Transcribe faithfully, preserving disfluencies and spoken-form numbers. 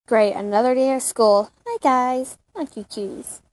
Great, another day of school. Hi guys, I'm cues.